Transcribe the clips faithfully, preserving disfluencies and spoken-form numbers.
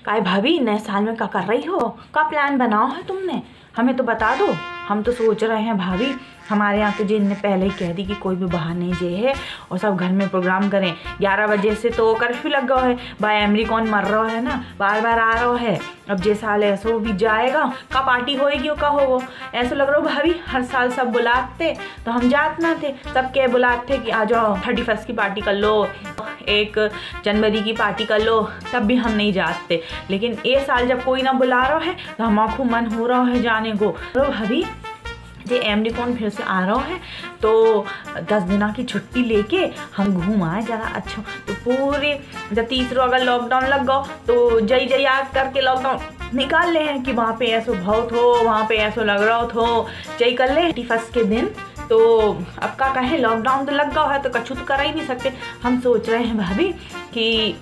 काय भाभी नए साल में क्या कर रही हो? क्या प्लान बनाओ है तुमने? हमें तो बता दो। हम तो सोच रहे हैं भाभी, हमारे यहाँ तो जिन ने पहले ही कह दी कि कोई भी बाहर नहीं जे है और सब घर में प्रोग्राम करें। ग्यारह बजे से तो कर्फ्यू लग गया है, भाई अमेरिकन मर रहा है ना, बार बार आ रहा है। अब जे साल ऐसो भी जाएगा का पार्टी होएगी का हो, ऐसा लग रहा हो भाभी हर साल सब बुलाते तो हम जात ना थे, सब के बुलाते कि आ जाओ थर्टी फर्स्ट की पार्टी कर लो, एक जनवरी की पार्टी कर लो, तब भी हम नहीं जाते। लेकिन ये साल जब कोई ना बुला रहा है तो हमारा खूब मन हो रहा है जाने को। तो भाभी ये अमेरिकन फिर से आ रहा है तो दस दिना की छुट्टी लेके हम घूम आए जरा। अच्छा तो पूरे जब तीसरा अगर लॉकडाउन लग गया तो जय जय याद करके लॉकडाउन निकाल ले हैं कि वहाँ पे ऐसो बहुत हो, वहाँ पे ऐसो लग रहा हो, जय कर ले थर्टी फर्स्ट के दिन। तो अब का कहें लॉकडाउन तो लग गया है तो कछु तो कर ही नहीं सकते। हम सोच रहे हैं भाभी कि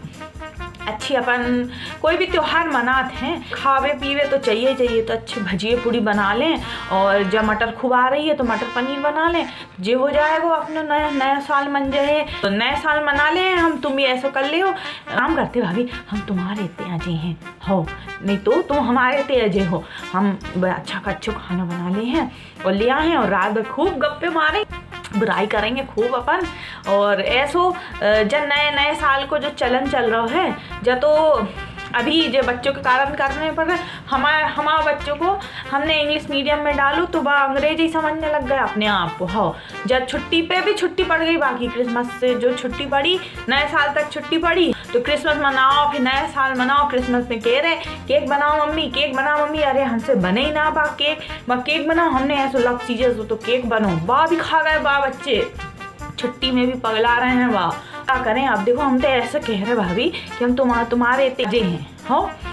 अच्छी अपन कोई भी त्योहार मनाते हैं, खावे पीवे तो चाहिए चाहिए तो अच्छे भजिए पूड़ी बना लें, और जब मटर खूब आ रही है तो मटर पनीर बना लें, जे हो जाएगा अपने नया नया साल मन जाए तो नया साल मना लें हम। तुम भी ऐसा कर ले हो, काम करते भाभी हम तुम्हारे इतने अजय हैं हो, नहीं तो तुम हमारे इतने अजय हो। हम अच्छा का अच्छा खाना बना ले हैं और ले आए हैं और रात भर खूब गप्पे मारे, बुराई करेंगे खूब अपन। और ऐसो जब नए नए साल को जो चलन चल रहा है, जब तो अभी जो बच्चों के कारण करने पर हमारे हमारे बच्चों को हमने इंग्लिश मीडियम में डालू तो वह अंग्रेजी समझने लग गया अपने आप को। हो जब छुट्टी पे भी छुट्टी पड़ गई, बाकी क्रिसमस से जो छुट्टी पड़ी नए साल तक छुट्टी पड़ी तो क्रिसमस मनाओ फिर नया साल मनाओ। क्रिसमस में कह रहे केक बनाओ मम्मी, केक बनाओ मम्मी, अरे हमसे बने ही ना बा केक, बा केक बनाओ। हमने ऐसा लग चीजें तो केक बनो, बा भी खा गए बा बच्चे, छुट्टी में भी पगला रहे हैं वाह। क्या करें अब देखो हम तो ऐसे कह रहे भाभी कि हम तुम्हारे तुम्हारे तेजे हैं हो।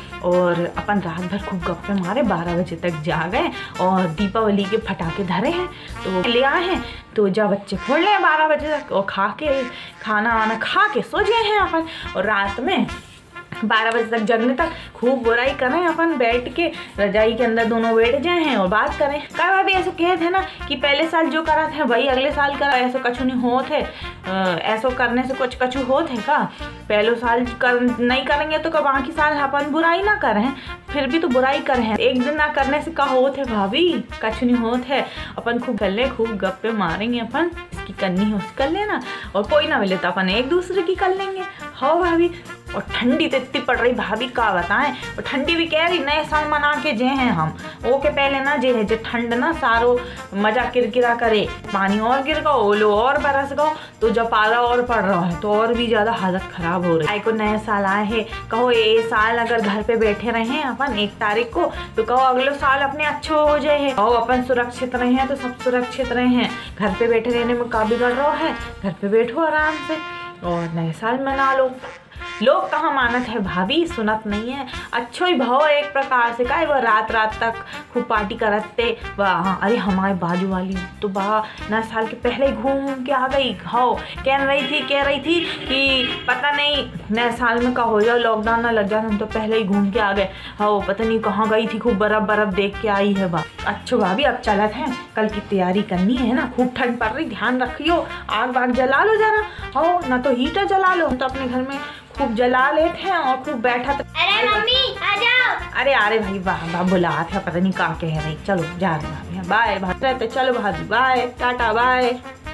और अपन रात भर खूब गप्पे मारे, बारह बजे तक जा गए और दीपावली के फटाके धरे हैं तो ले आए हैं। तो जब बच्चे खोल रहे हैं बारह बजे तक और खा के खाना वाना खा के सो गए हैं अपन, और रात में बारह बजे तक जगने तक खूब बुराई करें अपन, बैठ के रजाई के अंदर दोनों बैठ जाए हैं और बात करें। कई बार भी ऐसे कहे थे ना कि पहले साल जो करा थे वही अगले साल करा, ऐसा कछु नहीं हो थे, ऐसा करने से कुछ कछु हो थे का। पहले साल कर नहीं करेंगे तो कब बाकी साल अपन बुराई ना करें, फिर भी तो बुराई करें। एक दिन ना करने से का हो थे भाभी, कछु नहीं हो थे। अपन खूब कर ले, खूब गप्पे मारेंगे अपन, इसकी करनी है उसकी कर लेना, और कोई ना मिले तो अपन एक दूसरे की कर लेंगे हो भाभी। और ठंडी तो इतनी पड़ रही भाभी का बताएं, और ठंडी भी कह रही नए साल मना के जे हैं हम, वो के पहले ना जे है जो ठंड ना सारो मजा किरकिरा करे, पानी और गिर गो, ओलो और बरस गो, तो जब पाला और पड़ रहा है तो और भी ज्यादा हालत खराब हो रही है। को नए साल आए है, कहो ये साल अगर घर पे बैठे रहे अपन एक तारीख को तो कहो अगले साल अपने अच्छे हो जाए है, कहो अपन सुरक्षित रहे हैं तो सब सुरक्षित रहे हैं। घर पे बैठे रहने में का बिगड़ रहा है, घर पे बैठो आराम से और नए साल मना लो। लोग कहाँ मानत है भाभी, सुनत नहीं है। अच्छो ही भाव एक प्रकार से का वो रात रात तक खूब पार्टी करते वाह। अरे हमारे बाजू वाली तो वाह नए साल के पहले ही घूम के आ गई, हो कह रही थी कह रही थी कि पता नहीं नए साल में का हो जाए लॉकडाउन ना लग जाए, हम तो पहले ही घूम के आ गए। हो पता नहीं कहाँ गई थी, खूब बर्फ बर्फ देख के आई है वाह। अच्छो भाभी अब चलत है, कल की तैयारी करनी है ना, खूब ठंड पड़ रही, ध्यान रखियो, आग वाग जला लो जरा, हो ना तो हीटर जला लो। हम तो अपने घर में खूब जला लेते हैं और खूब बैठा। अरे मम्मी आ जाओ। अरे अरे भाई वाह वाह बुला था, पता नहीं कहाँ कह रही। चलो जा रहे भाभी, बाय भाई, चलो भाभी बाय, टाटा बाय।